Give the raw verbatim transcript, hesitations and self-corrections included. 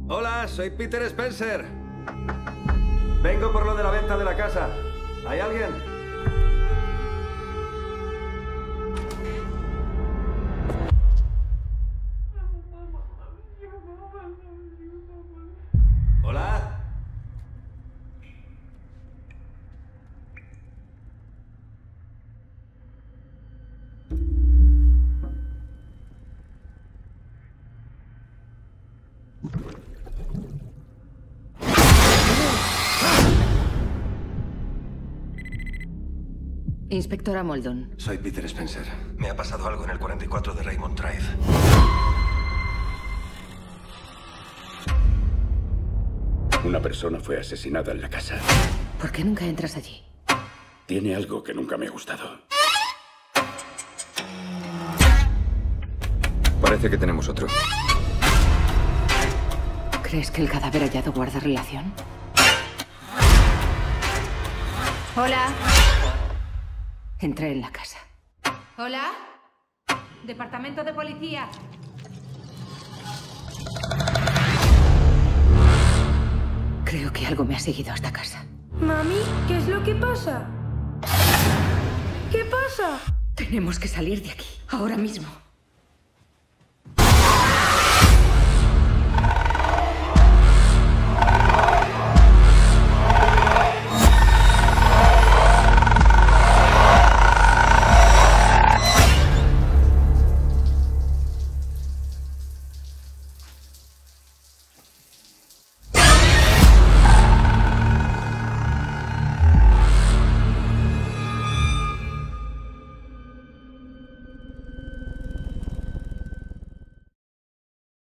Hola, soy Peter Spencer. Vengo por lo de la venta de la casa. ¿Hay alguien? ¿Hola? Inspectora Moldon. Soy Peter Spencer. Me ha pasado algo en el cuarenta y cuatro de Raymond Drive. Una persona fue asesinada en la casa. ¿Por qué nunca entras allí? Tiene algo que nunca me ha gustado. Parece que tenemos otro. ¿Crees que el cadáver hallado guarda relación? Hola. Entré en la casa. Hola. Departamento de policía. Creo que algo me ha seguido hasta casa. Mami, ¿qué es lo que pasa? ¿Qué pasa? Tenemos que salir de aquí, ahora mismo.